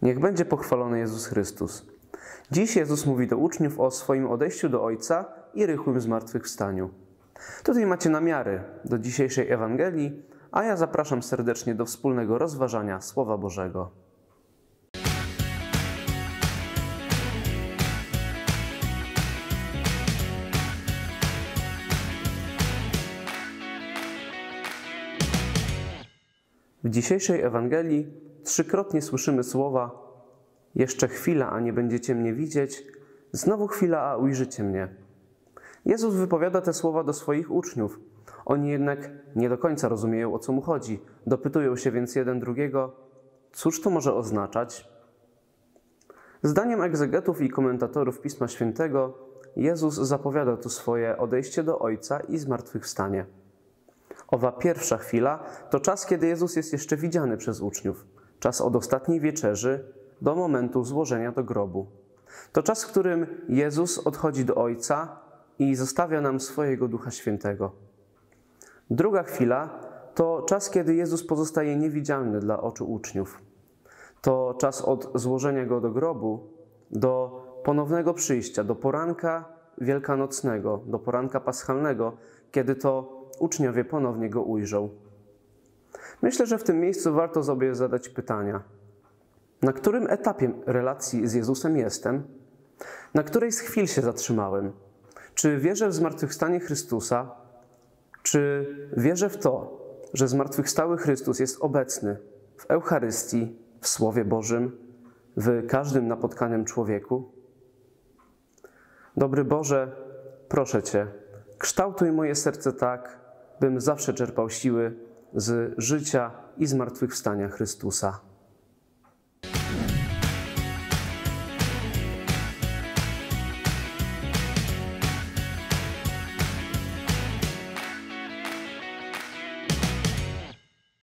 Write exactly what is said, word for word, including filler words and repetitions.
Niech będzie pochwalony Jezus Chrystus. Dziś Jezus mówi do uczniów o swoim odejściu do Ojca i rychłym zmartwychwstaniu. Tutaj macie namiary do dzisiejszej Ewangelii, a ja zapraszam serdecznie do wspólnego rozważania Słowa Bożego. W dzisiejszej Ewangelii trzykrotnie słyszymy słowa: jeszcze chwila, a nie będziecie mnie widzieć, znowu chwila, a ujrzycie mnie. Jezus wypowiada te słowa do swoich uczniów. Oni jednak nie do końca rozumieją, o co mu chodzi. Dopytują się więc jeden drugiego: cóż to może oznaczać? Zdaniem egzegetów i komentatorów Pisma Świętego Jezus zapowiada tu swoje odejście do Ojca i zmartwychwstanie. Owa pierwsza chwila to czas, kiedy Jezus jest jeszcze widziany przez uczniów. Czas od ostatniej wieczerzy do momentu złożenia do grobu. To czas, w którym Jezus odchodzi do Ojca i zostawia nam swojego Ducha Świętego. Druga chwila to czas, kiedy Jezus pozostaje niewidzialny dla oczu uczniów. To czas od złożenia Go do grobu do ponownego przyjścia, do poranka wielkanocnego, do poranka paschalnego, kiedy to uczniowie ponownie Go ujrzą. Myślę, że w tym miejscu warto sobie zadać pytania. Na którym etapie relacji z Jezusem jestem? Na której z chwil się zatrzymałem? Czy wierzę w zmartwychwstanie Chrystusa? Czy wierzę w to, że zmartwychwstały Chrystus jest obecny w Eucharystii, w Słowie Bożym, w każdym napotkanym człowieku? Dobry Boże, proszę Cię, kształtuj moje serce tak, bym zawsze czerpał siły z życia i zmartwychwstania Chrystusa.